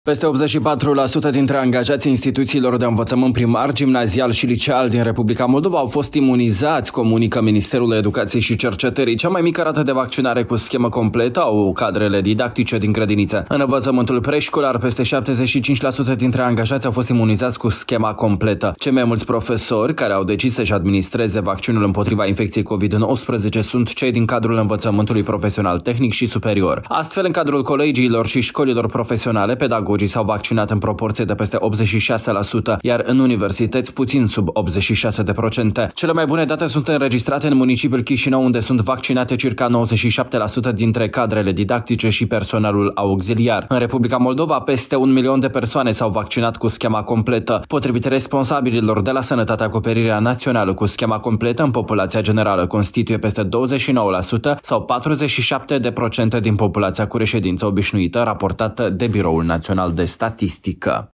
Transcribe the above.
Peste 84% dintre angajații instituțiilor de învățământ primar, gimnazial și liceal din Republica Moldova au fost imunizați, comunică Ministerul Educației și Cercetării. Cea mai mică rată de vaccinare cu schemă completă au cadrele didactice din grădinițe. În învățământul preșcolar, peste 75% dintre angajați au fost imunizați cu schema completă. Cei mai mulți profesori care au decis să-și administreze vaccinul împotriva infecției COVID-19 sunt cei din cadrul învățământului profesional tehnic și superior. Astfel, în cadrul colegiilor și școlilor profesionale, pedagogii s-au vaccinat în proporție de peste 86%, iar în universități puțin sub 86%. Cele mai bune date sunt înregistrate în municipiul Chișinău, unde sunt vaccinate circa 97% dintre cadrele didactice și personalul auxiliar. În Republica Moldova, peste 1 milion de persoane s-au vaccinat cu schema completă. Potrivit responsabililor de la Sănătate, acoperirea națională cu schema completă în populația generală constituie peste 29% sau 47% din populația cu reședință obișnuită, raportată de Biroul Național de Statistică.